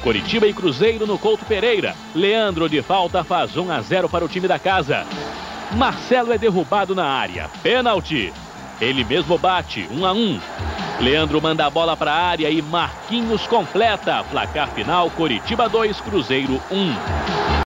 Coritiba e Cruzeiro no Couto Pereira. Leandro de falta faz 1-0 para o time da casa. Marcelo é derrubado na área. Pênalti. Ele mesmo bate, 1-1. Leandro manda a bola para a área e Marquinhos completa. Placar final, Coritiba 2, Cruzeiro 1.